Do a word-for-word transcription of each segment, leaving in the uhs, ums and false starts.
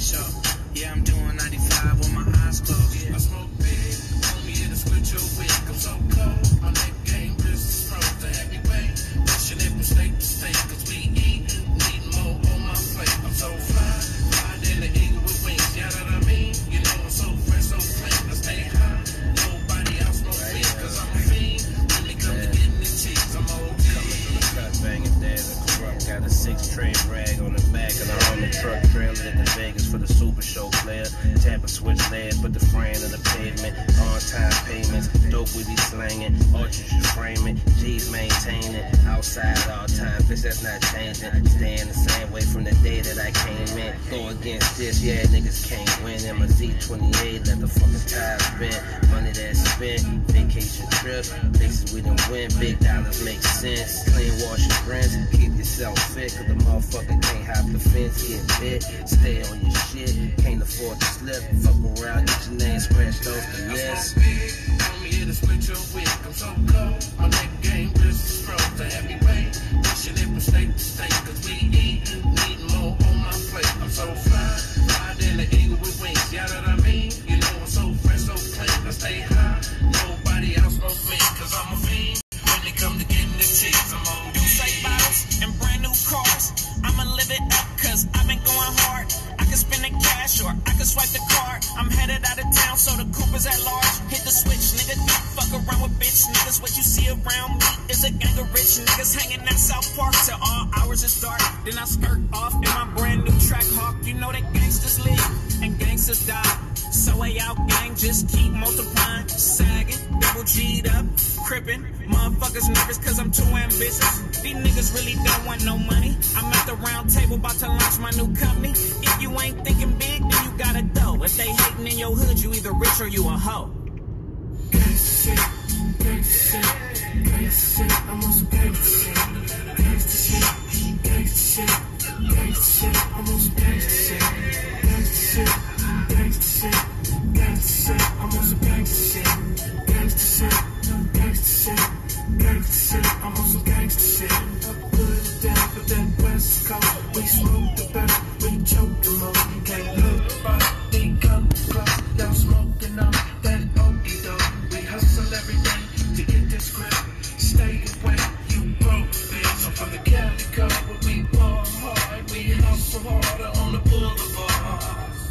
sure. Yeah, I'm doing ninety-five with my eyes closed. Yeah. I smoke big, homie, it'll split your wig. I'm so cold, my neck game wrist is frozen. Heavyweight, pushing it from state to state, cause we eat, need more on my plate. I'm so fly, fly than the eagle with wings. Yeah, that I mean, you know I'm so fresh, so clean. I stay high, nobody else knows me, cause I'm a fiend. When it comes to getting the cheese, I'm O G. Coming through the cut, banging dead and corrupt. Got a six tray rag on the back of the Army truck trailer at the Vegas for the Super Show player. Tap a switch lead, put the frame in the pavement. On time payments, dope we be slanging. Ultras you frame it, G's maintain it. Outside all time, bitch that's not changing. Staying the same way from the day that I came in. Go against this, yeah niggas can't win. In my Z twenty-eight, let the fucking tires spin. Money that's spent, vacation trips, places we done win. Big dollars make sense. Clean wash your rinse, keep yourself fit, cause the motherfucker can't hop the fence. Get bit, stay on your shit, can't afford to slip. Fuck around, get your name scratched off the list. Homie, it'll split your wig. I'm so cold, my neck game wrist is frozen. Heavyweight, pushing it from state to state, cause we eat, need more on my plate. I'm so fly, fly than the eagle with wings. Yeah, that I mean, you know I'm so fresh, so clean. I stay high, nobody else knows me, cause I'm a fiend. When it come to getting the cheese, I'm on New sight bottles and brand new cars. I'ma live it up, cause I've been going hard. I can spend the cash or I can swipe the card. I'm headed out of town, so the Cooper's at large. Hit the switch, nigga, don't fuck around with bitch niggas. What you see around me is a gang of rich niggas hanging at South Park till all hours is dark. Then I skirt off in my brand new track hawk. You know that gangsters live and gangsters die. So way out gang, just keep multiplying. Sagging, double G'd up, crippin'. Motherfuckers nervous cause I'm too ambitious. These niggas really don't want no money. I'm at the round table about to launch my new company. If you ain't thinking big, then you gotta go. If they hating in your hood, you either rich or you a hoe. gangsta shit, gangsta shit, gangsta shit. I'm on some gangsta shit, gangsta shit, gangsta shit, gangsta shit. I'm on some gangsta shit, gangsta shit, gangsta shit, gangsta shit. I'm on some gangsta shit, gangsta shit, gangsta shit, gangsta shit. I'm on some gangsta shit. I put it down for that West Coast. We smoke the best, we choke the most. Can't look right, they come close. Y'all smoking on that okie doke. We hustle every day to get this grip. Stay away, you broke bitch. I'm from the Cali Code where we ball hard. We hustle harder on the boulevard.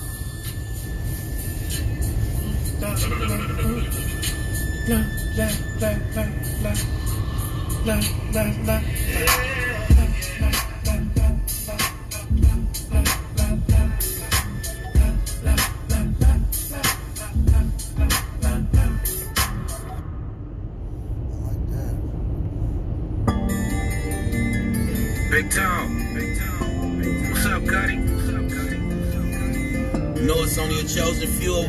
La la la la la la la la. Big Tom. What's up, Cuddy? You know it's only a chosen few.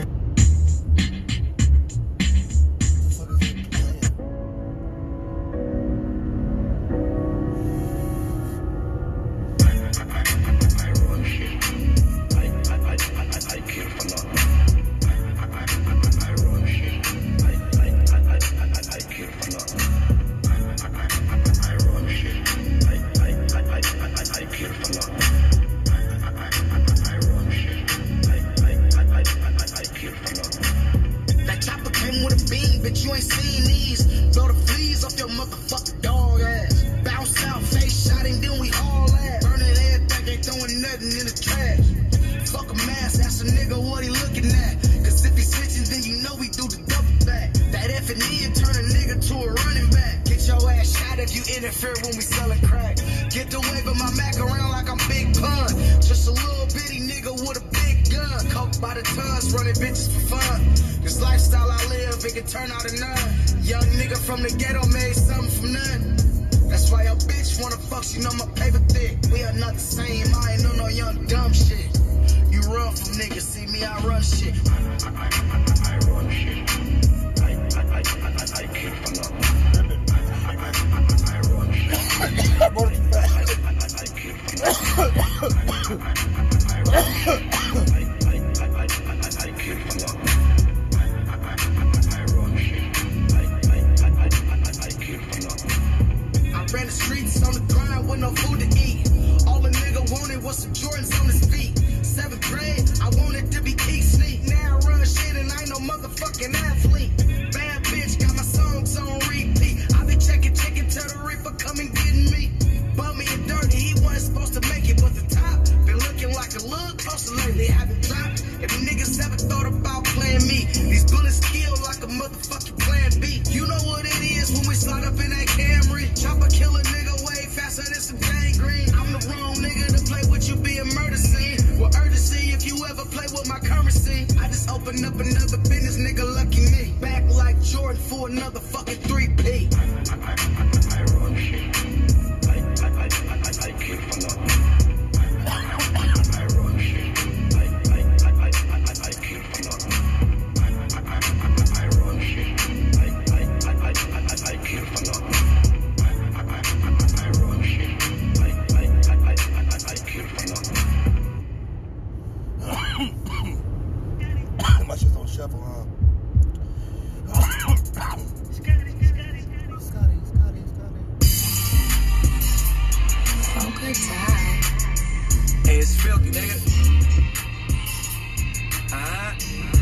All a nigga wanted was some Jordans on his feet. Seventh grade, I open up another business, nigga, lucky me. Back like Jordan for another fucking three P. I, I, I, I, I run shit. I, I, I, I, I kill for nothing. I, I run shit. I, I, I, I, I, I kill for nothing. I, I, I, I run shit. I, I, I, I, I, I kill for nothing. I, I, I, I run shit. I, I, I, I, I kill for nothing. My shit's on shuffle, huh? Good time. Hey, it's filthy, nigga. Uh-huh.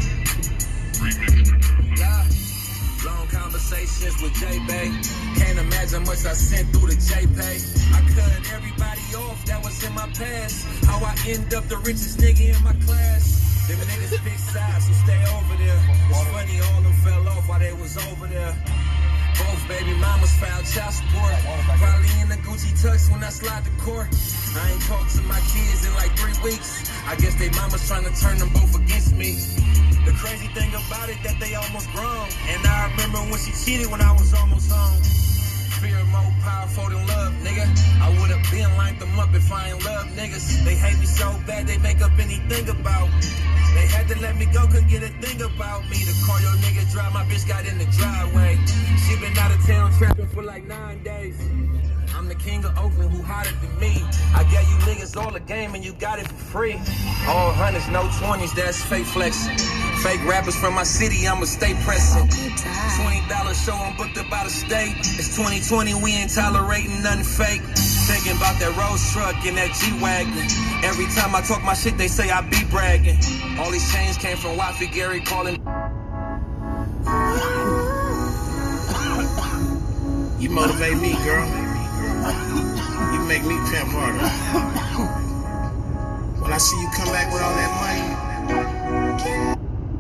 Yeah. Long conversations with J-Bay. Can't imagine much I sent through the J-Pay. I cut everybody off that was in my past. How I end up the richest nigga in my class. Them niggas big size, so stay over there. It's funny, all them fell off while they was over there. Both baby mamas filed child support. Probably in the Gucci tux when I slide to court. I ain't talked to my kids in like three weeks. I guess they mama's trying to turn them both against me. The crazy thing about it that they almost grown. And I remember when she cheated when I was almost home. Fear more powerful than love, nigga. I would've been lined them up if I ain't love niggas. They hate me so bad they make up anything about me. They had to let me go, couldn't get a thing about me. To call your nigga drive, my bitch got in the driveway. She been out of town trapping for like nine days. I'm the king of Oakland, who hotter than me. I gave you niggas all the game and you got it for free. All hundreds, no twenties, that's fake flexing. Fake rappers from my city, I'ma stay pressing. twenty dollar show, I'm booked about a state. It's twenty twenty, we ain't tolerating nothing fake. Thinking about that Rolls truck and that G-Wagon. Every time I talk my shit, they say I be bragging. All these chains came from Waffy Gary calling. You motivate me, girl. You make me pimp harder. When I see you come back with all that money.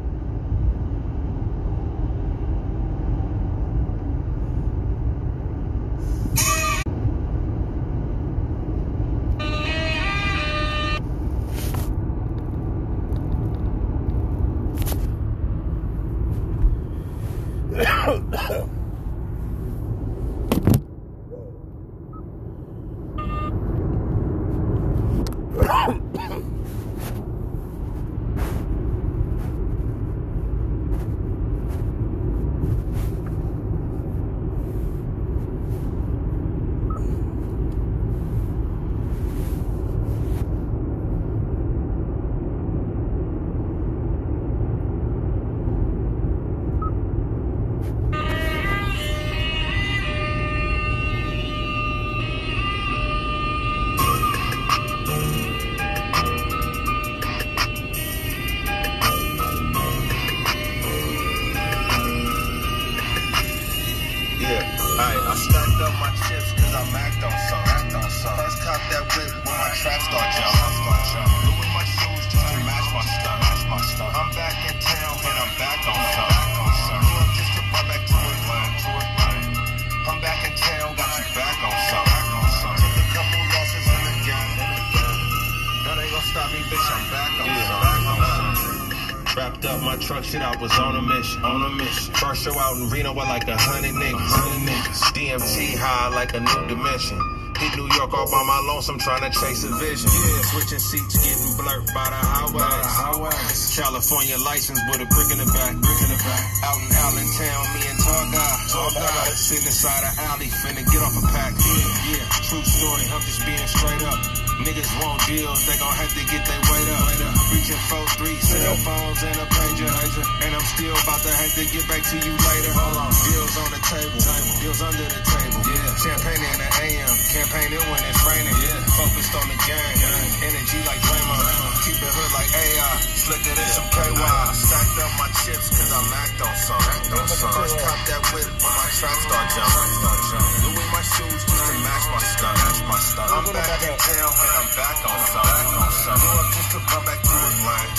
Shit, I was on a mission, on a mission. First show out in Reno with like a hundred niggas, hundred niggas. D M T high like a new dimension. Hit New York all by my lonesome, trying to chase a vision. Yeah, switching seats, getting blurred by the highway. By the highway. California license with a brick in the back, brick in the back. Out in Allentown, me and Tall Guy, Tall Guy, sitting inside an alley, finna get off a pack. Yeah, yeah, true story, I'm just being straight up. Niggas want deals, they gon' have to get their weight up. Reaching four three cell phones and a pager. And I'm still about to have to get back to you later. Hold on. Deals on the table, deals under the table. Yeah. Champagne in the A M, campaigning when it's raining. Yeah. Focused on the game, energy like Draymond. Keep the hood like A I, slicker than some K Y. Stacked up my chips cause I'm act on some. First cop that whip when my trap start jumping. Louis my shoes just to match my stuff. My stuff. I'm back in town and I'm back on some. Go up just to run back to a line.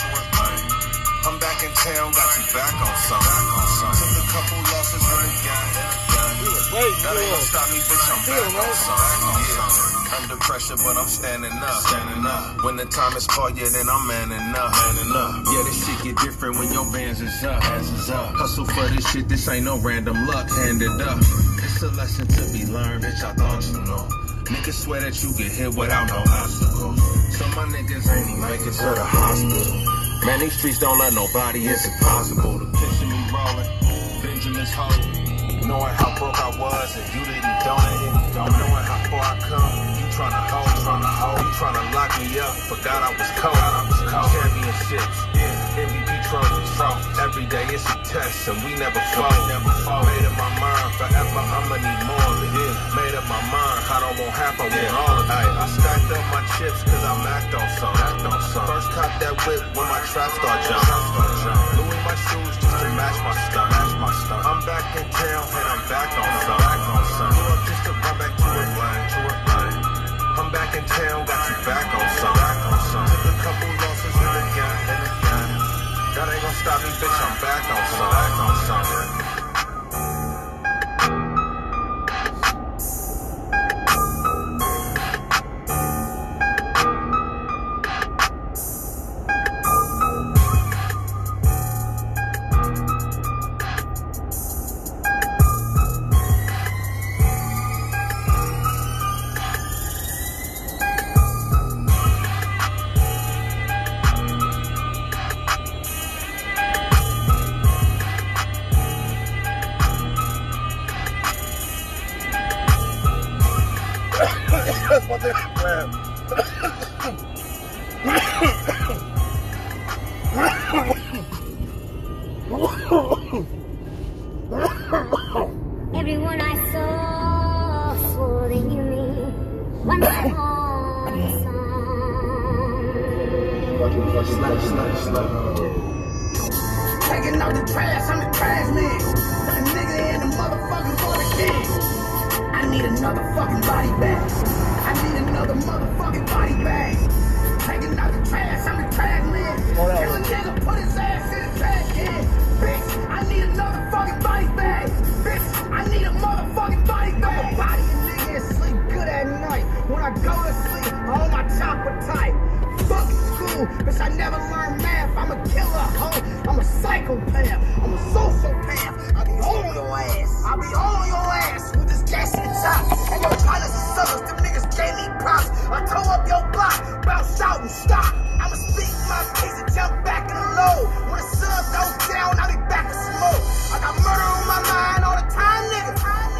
I'm back in town, got you back on some. Took a couple losses in the game. That ain't gonna stop me, bitch. I'm back on some. Yeah. Under pressure, but I'm standing up. Standing up. Uh, when the time is called, yeah, then I'm manning up. Manning up. Yeah, this shit get different when your bands is up. Hands is up. Hustle for this shit, this ain't no random luck. Hand it up. It's a lesson to be learned, bitch, I thought you know. Niggas swear that you get hit without no obstacle. Some my niggas ain't even make it to the hospital. Man, these streets don't let nobody, it's impossible. The picture me rolling, Benjamin's hope. Knowing how broke I was and you didn't donate. Knowing how far I come, you tryna hold, tryna hold, you tryna lock me up. Forgot I was cold, I was cold. Championships, yeah, M V P trophies. Every day it's a test and we never fall, never fall. Made up my mind, forever I'ma need more of it. Yeah. Made up my mind, I don't want half, I want yeah. all of it. I stacked up my chips cause I'm act on some. Act on some. First cop that whip when my trap start jumping. Louis my shoes just to match my stuff. Match my stuff. I'm back in town and I'm back on some. Back on some. Grew up just to run back to a line, to a line. I'm back in town, got you back on some. Back on some. Took a couple losses in the game, in the game. That ain't gonna stop me, bitch. I'm back on some. Back on some. Everyone I saw falling in me. One song, Taking out the trash, I'm the trash man. Put a nigga in the motherfucking water can. I need another fucking body bag. I need another motherfucking body bag. Taking out the trash, I'm the trash man. Kill a nigga, put his ass in the trash can. Bitch, I need another fucking body bag. Bitch, I need a motherfucking body bag. Body a nigga and sleep good at night. When I go to sleep, I hold my chopper tight. Fuck school, bitch, I never learned math. I'm a killer, hoe. I'm a psychopath. I'm a sociopath. I be on your ass. I be on your ass with this gas in the top. And your partners are suckers. Them niggas gave me props. I tore up your block, bounce out and stop. I'ma speak my piece and jump back in the load. When the sun goes down, I'll be back to smoke. I got murder on my mind all the time, nigga.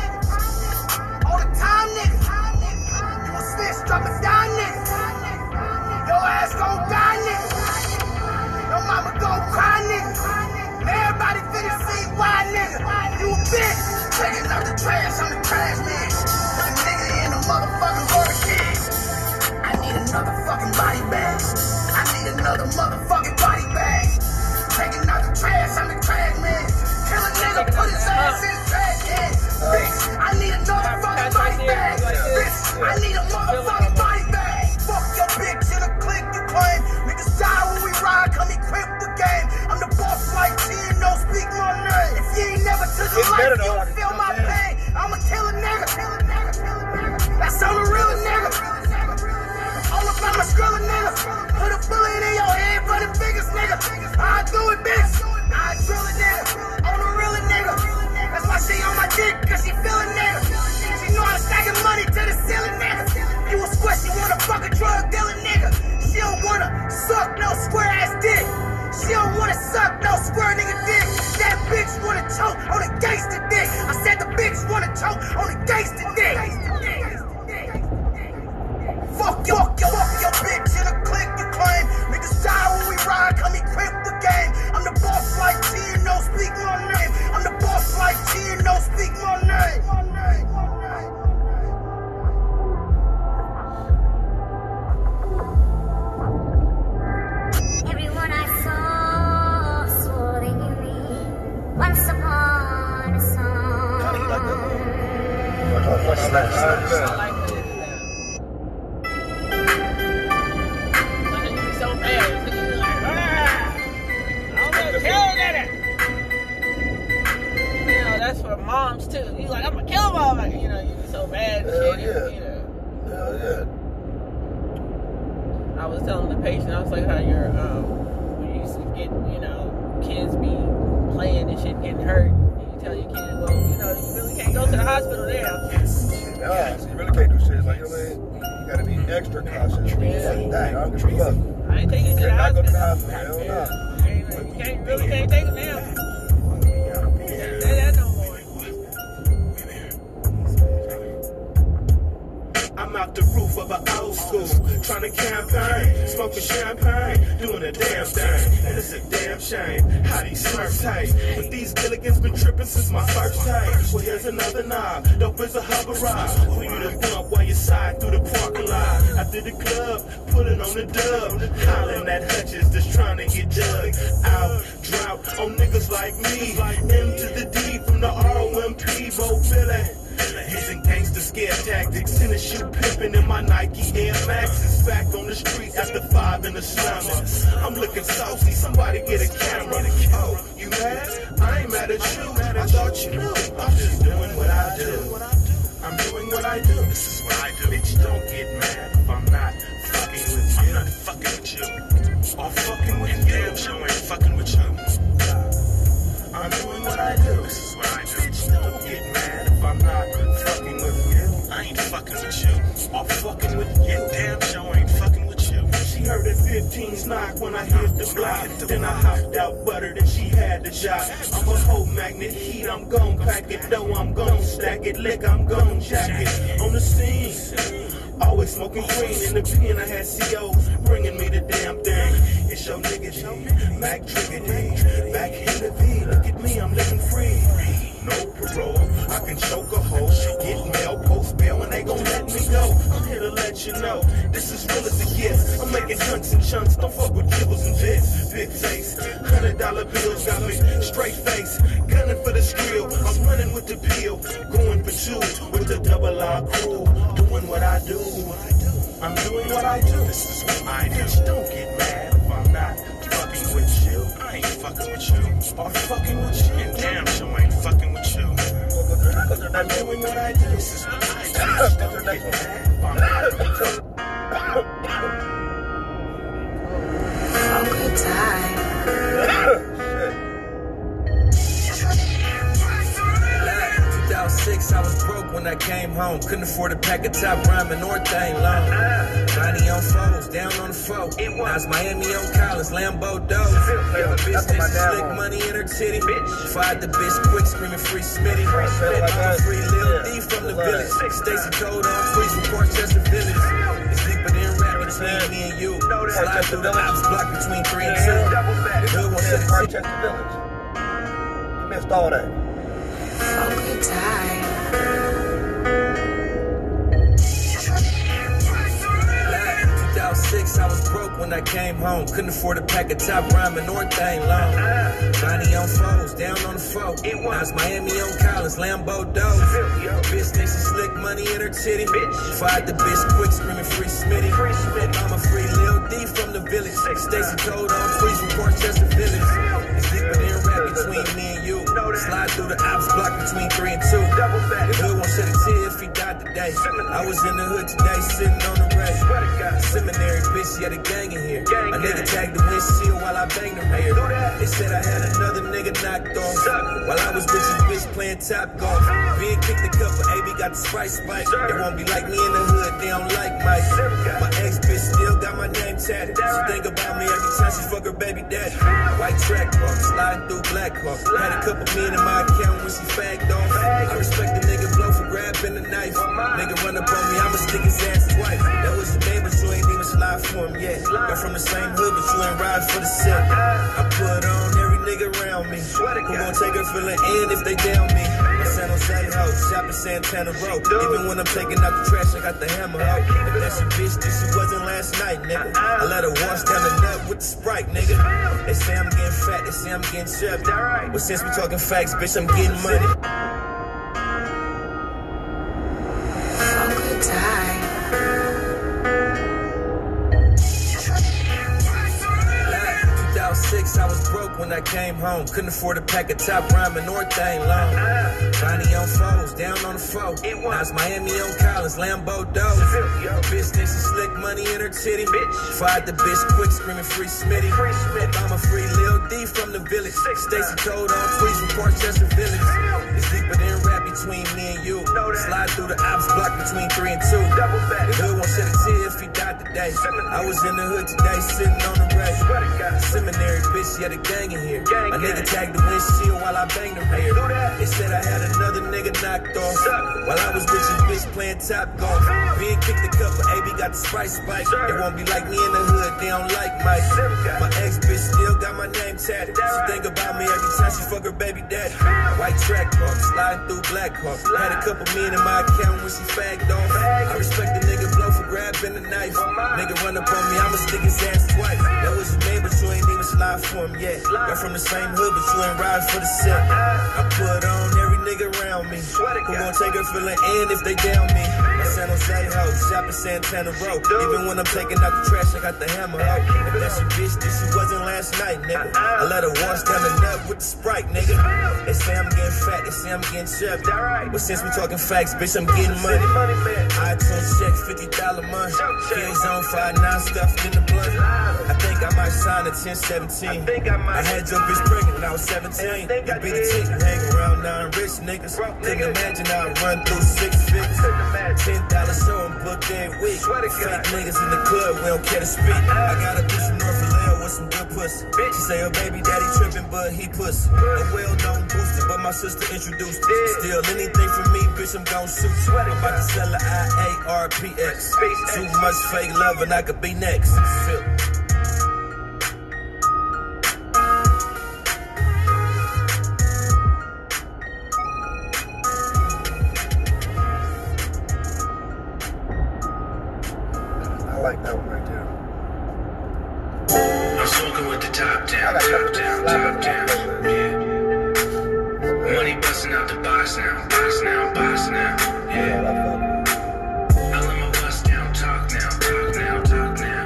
All the time, nigga. You a snitch, drop a dime, nigga. Your ass gon' die, nigga. Your mama gon' cry, nigga. Everybody finna see why, nigga. You a bitch. Taking out the trash, I'm the trash man. Put a nigga in a motherfucking water can. I need another fucking body bag. I need another motherfucking body bag. Taking out the trash, I'm the trash man. Kill a nigga, put his ass in the trash can. Bitch, I need another fucking body bag. Bitch, I need a motherfucking body bag. Fuck your bitch in a click you claim. Niggas die when we ride, come equipped the game. I'm the boss like G, no speak my name. If you ain't never took a life, you don't feel my pain. I'ma kill a nigga. That's on the real nigga. All about my skrilla nigga. Put a bullet in your head for the biggest nigga. I do it, bitch. I drill a nigga. On the real nigga. That's why she on my dick, cause she feelin' nigga. She know I'm stacking money to the ceiling, nigga. You a square, she wanna fuck a drug dealer, nigga. She don't wanna suck no square ass dick. She don't wanna suck no square nigga dick. That bitch wanna choke on a gangster dick. I said the bitch wanna choke on a gangster dick. Fuck your, fuck your, fuck your bitch in a click you claim. Niggas die when we ride, come equip the game. I'm the boss like G, no speak my name. I'm the boss like G, no speak my name. My name, my name. I was telling the patient, I was like, how your, um, when you used to get, you know, kids be playing and shit, getting hurt, and you tell your kids, well, you know, you really can't go to the hospital there. Nah, so you really can't do shit. Like, you know what I mean? You gotta be extra cautious. Yeah. Like, dang, I don't give a fuck. I ain't taking you to the Not go to the hospital. hospital. Hell nah. You ain't- you can't, really can't take them now. Say that no more. I'm out the roof of an old school, trying to campaign, smoking champagne, doing a damn thing, and it's a damn shame how these smurfs hate. But these Gilligans been tripping since my first day. Well, here's another knob, dope is a hover ride, for you to bump while you side through the parking lot. After the club, put it on the dub, hollering at Hutchins, just trying to get dug out, drought on niggas like me. M to the D from the R O M P, Bo Billy. Using gangster scare tactics in the shoe pimping in my Nike Air Maxes. Back on the street after five in the summer. I'm looking saucy, somebody get a camera. Oh, you mad? I ain't mad at you. I thought you knew. I'm just doing what I do. I'm doing what I do. This is what I do. Bitch, don't get mad if I'm not fucking with you. I'm not fucking with you. Or fucking with you. Damn sure ain't fucking with you. I'm doing what I do. This is what I do. Bitch, don't get mad if I'm not fucking with you. I ain't fucking with you. Or fucking with you. Damn sure ain't fucking with you. She heard a fifteen's knock when I hit the block. Then I hopped out buttered and she had the shot. I'm a whole magnet heat. I'm gon' pack it. Though I'm gon' stack it. Lick, I'm gon' jack it. On the scene. Always smoking green in the pen. I had C Os bringing me the damn thing. It's your nigga G, Mac Trigger D. Back in the V, look at me, I'm living free. No parole, I can choke a hoe. Get mail, post bail, and they gon' let me go. I'm here to let you know, this is real as it gets. I'm making hunks and chunks, don't fuck with kibbles and bits. Big face, hundred dollar bills got me straight face. Gunning for the skill, I'm running with the peel. Going for two with the double R crew. Doing what I do. I'm doing what I do. This is what I do. Bitch, don't get mad if I'm not fucking with you. I ain't fucking with you. Or fucking with you. And damn sure I ain't fucking with you. I'm doing what I do. This is what I do. Bitch, don't get mad if I'm not fucking Good time. two thousand six, I was broke when I came home. Couldn't afford a pack of top rhyming or thing long. ninety on foes, down on the foe. Now it's Miami on Collins, Lambo Doe. Business, slick money in her titty. Fired the bitch quick, screaming free Smitty. I'm free Lil D from the village. Stacy told on tweets from Portchester Village. It's deeper than rap between me and you. Slide through the ops block between three and two. The hood won't set it. Portchester Village. You missed all that. Good time. two thousand six, I was broke when I came home. Couldn't afford a pack of top rhyming or thing long. ninety on foes, down on the foe. Now it's Miami on Collins, Lambo Doe. Bitch thinks she slick money in her titty. Fired the bitch quick, screaming free Smitty. I'm a free Lil D from the village. Stacy told on tweets from Portchester Village. It's deeper than rap between me and you. Slide through the ops block between three and two. The hood won't shed a tear if he died today. I was in the hood today, sitting on the rack. Seminary, bitch, yeah, the gang in here. A nigga tagged the windshield while I banged them here. They said I had another nigga knocked off while I was with this bitch playing top golf. Big kicked the cup, but A B got the Sprite spike. They won't be like me in the hood, they don't like Mike. My ex bitch still got my name tatted. She think about me every time she fuck her baby daddy. White track car, sliding through black car. Had a couple million in my account when she fagged off. I respect the nigga blow for grabbing the knife. Nigga run up on me, I'ma stick his ass twice. That was your neighbor, so ain't even slide for him yet. We're from the same hood, but you ain't ride for the set. I put on every nigga around me. Who gon' take her feeling in if they down me? My San Jose hoe, shopping Santana Row. Even when I'm taking out the trash, I got the hammer hoe. If that's your bitch, then she wasn't last night, nigga. I let her wash down the nut with the Sprite, nigga. They say I'm getting fat, they say I'm getting chubby. But since we talking facts, bitch, I'm getting money. Good time. two thousand six, I was broke when I came home. Couldn't afford a pack of top rhyming or thing long. Ronnie on foes, down on the foe. Now it's Miami on Collins, Lambo Doe. Bitch thinks she slick money in her titty. Fired the bitch quick, screaming free Smitty. Obama free Lil D from the village. Stacy Code on tweets from Portchester Village. It's deeper than rap between me and you. Slide through the ops block between three and two. The hood won't shed a tear if he died today. I was in the hood today, sitting on the rack. Seminary, bitch, yeah, the gang in here. A nigga tagged the windshield while I banged her hair. They said I had another nigga knocked off while I was with your bitch playing top golf. Big kicked the cup, but A B got the spice spike. It won't be like me in the hood, they don't like Mike. My ex bitch still got my name tatted. She think about me every time she fuck her baby daddy. White track car, sliding through black car. Had a couple million in my account when she fagged off. I respect the nigga blow for grabbing the knife. Nigga run up on me, I'ma stick his ass twice. That was his name, but you ain't even slide for him yet. We're from the same hood, but you ain't riding for the set. I put on every nigga around me. Who gon' take her feeling in if they down me? My San Jose hoe, shop in Santana Row. Even when I'm taking out the trash, I got the hammer out. If that's your bitch, then she wasn't last night, nigga. I let her wash down the nut with the Sprite, nigga. They say I'm getting fat, they say I'm getting chubby. But since we talking facts, bitch, I'm getting money. iTunes checks, fifty dollars a month. Kids on fire, now stuffed in the blunt. I think I might sign at ten seventeen. I had your bitch pregnant when I was seventeen. You be the chick, hang around nine rich niggas. Couldn't imagine I'd run through six figures. Ten dollars show and booked every week. Fake niggas in the club, we don't care to speak. I got a bitch from North Vallejo with some good pussy. She say her baby daddy tripping, but he pussy. A well-known booster, but my sister introduced it. Still anything from me, bitch, I'm gon' shoot you. I'm about to sell a I A R P X. Too much fake love and I could be next. Feel. I like that one right there. I'm smoking with the top down, top down, top down. Yeah. Money busting out the box now, box now, box now. Yeah. I let my bust down, talk now, talk now, talk now.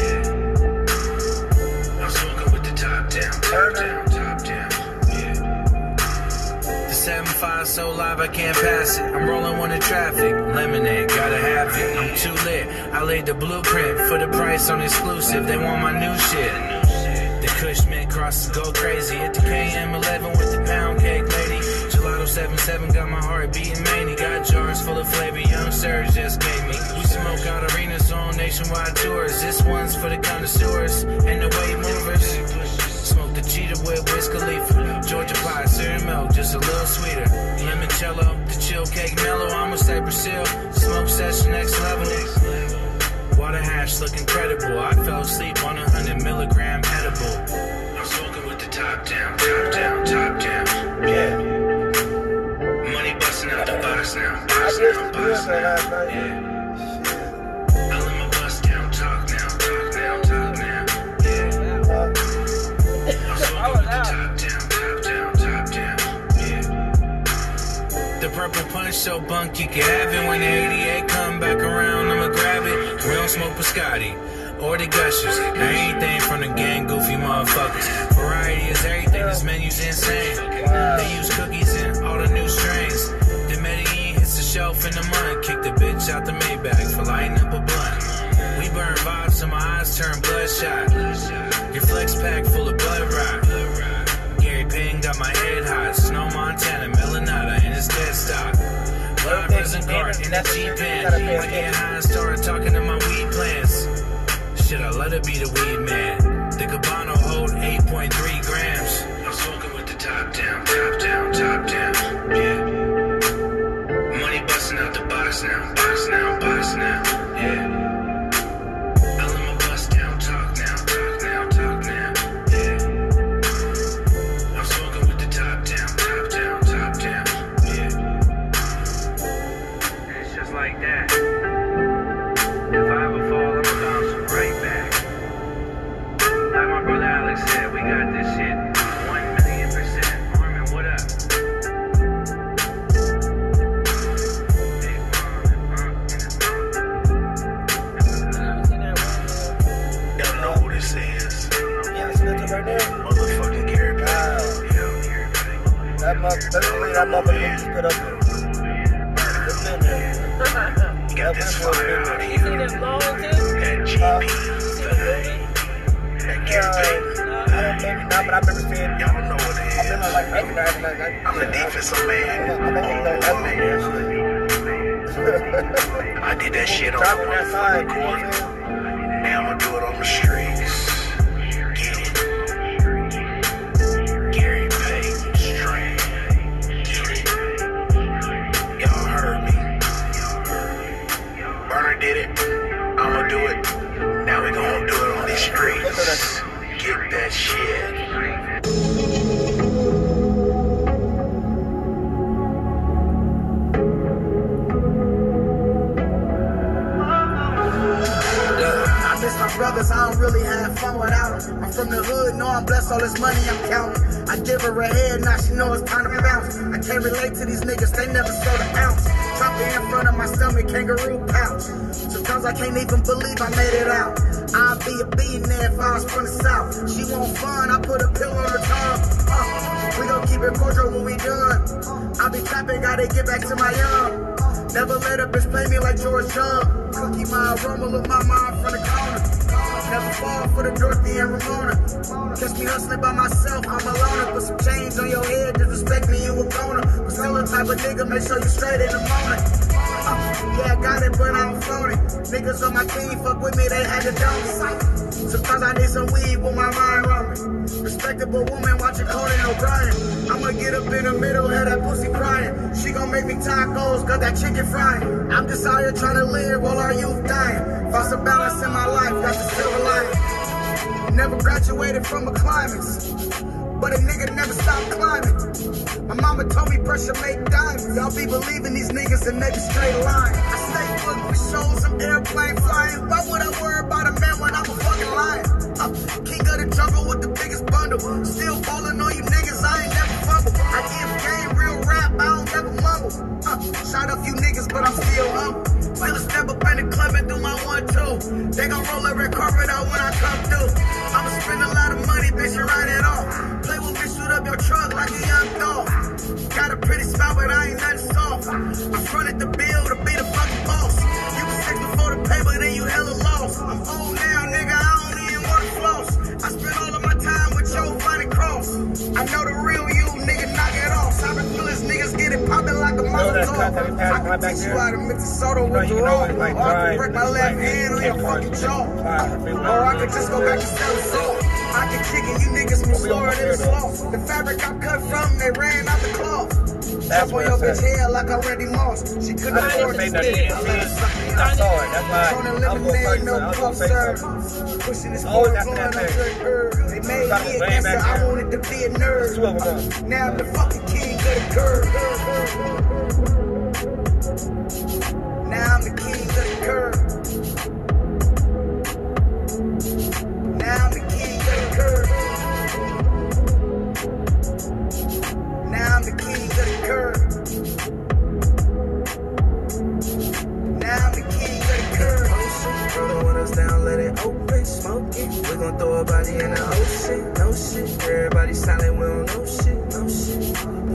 Yeah. I'm smoking with the top down, top down, top down. Yeah. The seven five so live I can't pass it. I'm rolling one in traffic, lemonade, gotta have it. I'm too lit. I laid the blueprint for the price on exclusive. They want my new shit. The Kush mint crosses go crazy at the K M eleven with the pound cake lady. Gelato seven seven got my heart beating mania. Got jars full of flavor, young Surge just gave me. We smoke out arenas on nationwide tours. This one's for the connoisseurs and the weight movers. Smoke the cheetah with Wiz Khalifa. Georgia pie, syrup milk, just a little sweeter. Limoncello, the chill cake mellow. I'm a Cypress Hill. Smoke session next level. Water hash look incredible. I fell asleep on a hundred milligram edible. I'm smoking with the top down, top down, top down. Yeah. Money busting out the box now, box now, box now. Yeah. I let my bust down, talk now, talk now, talk now. Yeah. I'm smoking with the top down, top down, top down. Yeah. The purple punch so bunk you can have it. When the eighty-eight come back around, I'ma grab it. We don't smoke biscotti or the gushers. Anything from the gang, goofy motherfuckers. Variety is everything, this menu's insane. They use cookies in all the new strains. The Medellin hits the shelf in the mud. Kick the bitch out the Maybach for lighting up a blunt. We burn vibes so my eyes turn bloodshot. Your flex pack full of blood rot. Gary Payne got my head hot. Snow Montana, Melanata in his dead stock. Live resin cart in the G-Pen. I get high and start talking to my weed plans. Shit, I let it be the weed man. The Cabano hold eight point three grams. I'm smoking with the top down, top down, top down. Yeah. Money busting out the box now, box now, box now. Yeah. I let my bust down, talk now, talk now, talk now. Yeah. I'm smoking with the top down, top down, top down. It's just like that. If I ever fall, I'ma bounce right back. Like my brother Alex said, we got this shit one million percent. Armin, what up? Big Mom and Unc in the Y'all know who this is. Yeah, it's nothing right there. Motherfucking Gary. That mother, that's the way that mother needs to put up there. It's been there. You got this fire out You here. see them blowing too? That G Uh, P. That Gear uh, Baby. I don't maybe not, but I remember seeing. Y'all don't know what it I've been is. on like recognizing that. that I'm a yeah, defensive I, man. I think they know that shit. I did that shit on Driving the that side, motherfucking you know what corner. I'm saying? Now I'ma do it on the streets. Get it. Gary Payton Strand. Get it. Y'all heard me. Burner did it. I'ma do it. Now we gonna do it on these streets. Get that shit. I miss my brothers, I don't really have fun without them. I'm from the hood, know I'm blessed, all this money I'm counting. I give her a head, now she know it's time to bounce. I can't relate to these niggas, they never sold an ounce. Drop it in front of my stomach, kangaroo pouch. Sometimes I can't even believe I made it out. I'd be a billionaire if I was from the south. She want fun, I put a pill on her tongue. Uh, we gon' keep it cordial when we done. I be trapping, gotta get back to my young. Never let a bitch play me like George Young. I'll keep my aroma, look my mind from the corner. Never fall for the Dorothy and Ramona. Catch me hustling by myself, I'm alone. Put some chains on your head, disrespect me, you a goner. But still the type of nigga, make sure you straight in the morning. Uh, yeah, I got it, but I don't float it. Niggas on my team, fuck with me, they had to down me. Sometimes I need some weed with my mind roaming. Respectable woman watching Conan O'Brien. I'ma get up in the middle, have that pussy crying. She gon' make me tacos, got that chicken frying. I'm just out here trying to live while our youth dying. Found some balance in my life, that's the silver lining. Never graduated from a climax, but a nigga never stopped climbing. My mama told me pressure make diamonds. Y'all be believing these niggas and make a straight line. I stay booked with shows, some airplane flying. Why would I worry about a man when I'm a fucking lion? Uh, king of the jungle with the biggest bundle. Still falling on you niggas, I ain't never fumble. I give game real rap, I don't never mumble. Uh, shot a few niggas, but I'm still humble. Still a step up in the club and do my one two. They gon' roll a red carpet out when I come through. I'ma spend a lot of money, bitch, and write it off. Play with me, shoot up your truck like a young dog. Got a pretty smile, but I ain't nothing soft. I fronted the bill to be the fucking boss. You was six before the paper, then you hella lost. I'm old now, nigga, I don't even want to floss. I spend all of my time with your funny cross. I know the real you, nigga, knock it off. Cyber killers, niggas get it poppin' like a Molotov. I can teach you how to mix a soda with the roll. Or I can break my left hand on your fucking jaw. Or I can just go back and sell the soul. I can kick it, you niggas move slower than a sloth. The fabric I cut from, they ran out the cloth. That's why your bitch hair like a Randy Moss. She couldn't afford to spit. I let her suck me I out. saw it. That's why On the I was lemonade, going no to puff say serve. something. Pushing this Always board, after blowing that up thing. good herb. They made Got me it a way gangster, back I there. wanted to be a Two nerd. of them. Now I'm the fucking king of the curve. Now I'm the king of the curve. Now I'm the king of the curve. Now I'm the king of the curve. Now I'm the king of the curve. Ocean, roll the windows down, let it open, smoke it. We gon' throw a body in the ocean, no shit. Everybody silent, we don't know shit, no shit.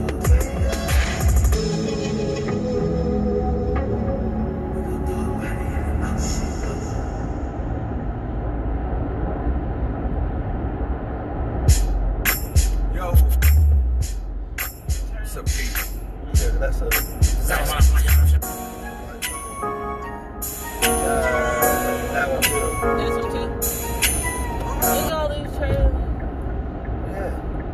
Yo. What's up, Pete? Yeah, that's a. That's a. That one too. This one too. Look at all these trailers. Yeah.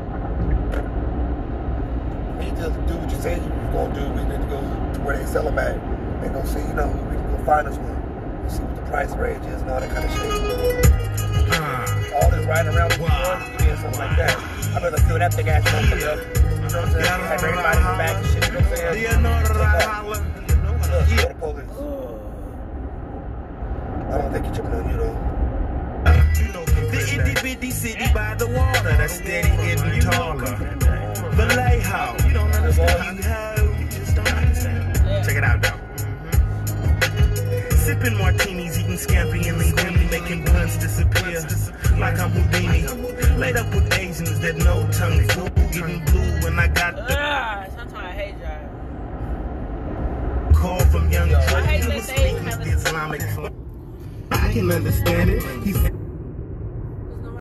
We need to do what you said you was gonna do. We need to go to where they sell them at. They gonna see, you know, we can go find us one. See what the price range is and all that kind of shit. All this riding around with the or something like that. I'd rather do that big ass motherfucker up. You know what I'm saying? Have everybody in the back and shit. You know what I'm saying? Look, yeah, the police. I don't think he's tripping on you though. The itty bitty city by the water that's steady getting taller. The lighthouse. You don't understand. You have, you just don't understand. Check it out, though. Sipping martinis, eating scampi and linguine, making blunts disappear like I'm Houdini. Laid up with Asians that know tongue fool, getting blue when I got the call from young I hate that they the Islamic. I can understand it. He said.